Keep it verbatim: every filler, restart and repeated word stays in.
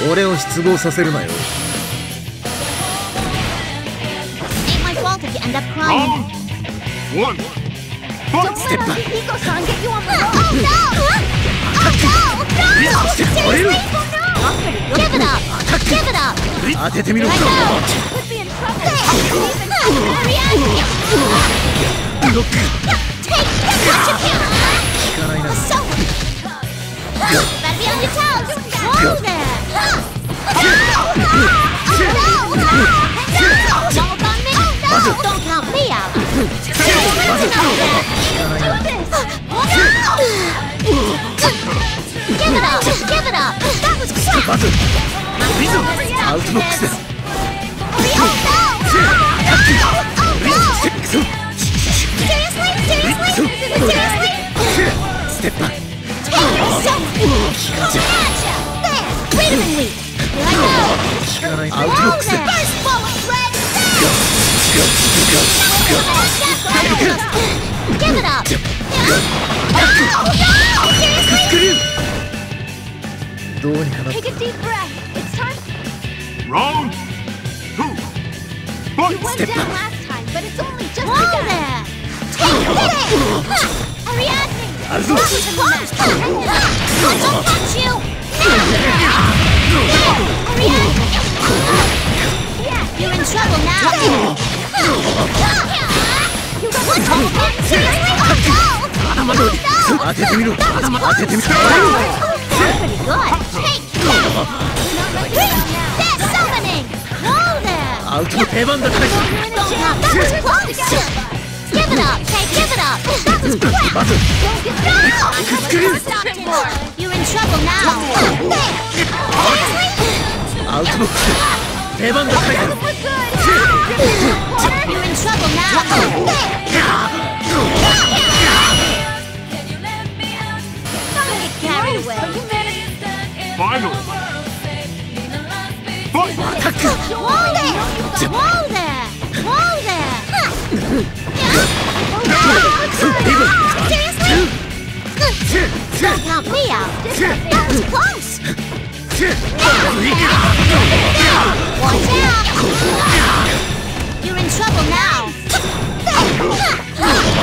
俺を失望させるなよ。 Ain't my fault if you end up crying. One. Don't Step let back. Hiko-san get you on the road. Oh no! Oh no! No! Seriously? Give it up! Give it up! 当ててみろ。 Right now! Could be in trouble. Ariadne! ブロック。 Take the what you can! 効かないな。 So better be on your toes! Whoa there! No! No! Won't on me? No! Don't count me out! Let's do this! Give it up! Give it up! That was crap! バズ。リズム。アウトボックスです。 Oh no! Oh no! Seriously? Seriously? Seriously? ステップバック。 Take yourself! Gotcha! There! Wait a minute! Here I go! 効かない。アウトボッ Whoa クス。 there! First ball of red! Give it up! No! No! Seriously? スクリュー。どうにかな。 Take a deep breath. It's time. Round two. Fight. Went down last time, but it's only just Whoa there! Take it! Ariadne! I'll do it. That was close! Don't touch you! Ariadne! Yeah, you're in trouble now! You got one trouble! Seriously? Oh no! 頭通り。当ててみろ。当ててみろ。 Pretty good! Take that! That's summoning! Whoa there! アウトの定番だから。 Don't count. That was close! Give it up! Hey, give it up! That was crap! バズ。 No! Screw. You're in trouble now! Seriously? アウトボックス。定番だから。 You're in trouble now! Don't get carried away! Final. Fight. アタック。 Whoa there! Whoa there! Whoa there! Seriously? Don't count me out! That was close! Watch out! You're in trouble now!